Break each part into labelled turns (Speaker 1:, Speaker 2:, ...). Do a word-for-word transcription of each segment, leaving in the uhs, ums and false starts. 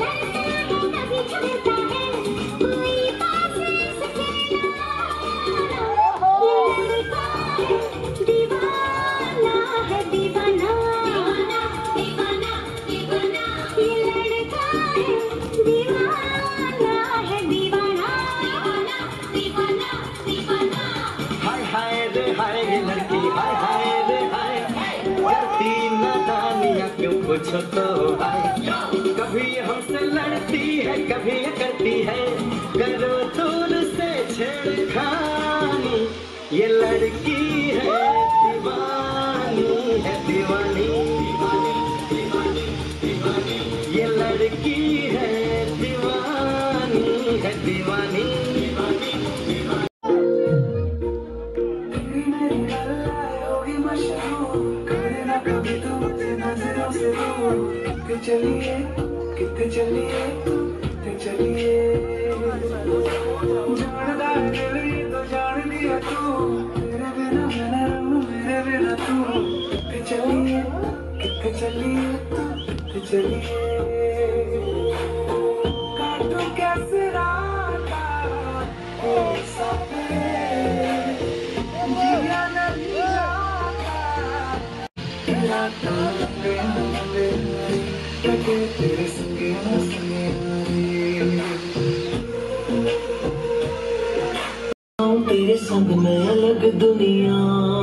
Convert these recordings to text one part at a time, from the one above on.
Speaker 1: पूछो तो आए, कभी हमसे लड़ती है कभी करती है, करो दूर से छेड़खानी। ये लड़की है दीवानी है दीवानी, दीवानी दीवानी, ये लड़की है दीवानी है दीवानी, दीवानी दीवानी। कभी तो मुझे नजरों से दूर, कितने चलिए कितने चलिए कितने चलिए, जानदा है दिल ये तो जान लिया तू, तेरे बिना मैं न रहूं मेरे बिना तू, कितने चलिए कितने चलिए कितने चलिए, काटूं कैसे राता कोई सपने जिया नहीं तेरे संगे तेरे संग में अलग दुनिया,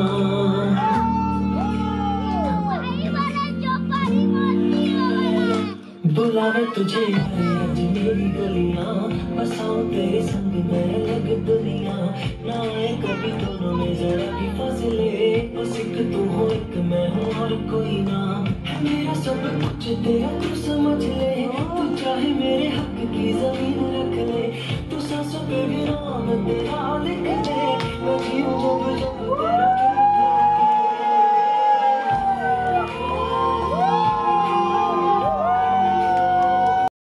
Speaker 1: बुलावे तुझे आज मेरी गलियां, बसाऊं तेरे संग में अलग दुनिया, ना आए कभी दोनों में जरा भी फासले, बस एक तू हो एक मैं हूँ और कोई ना, है मेरा सब कुछ तेरा तू समझ ले, तू चाहे मेरे हक की जमीन रख ले, तू सांसों पे भी नाम तेरा लिख दे, मैं जीऊं जब जब तेरा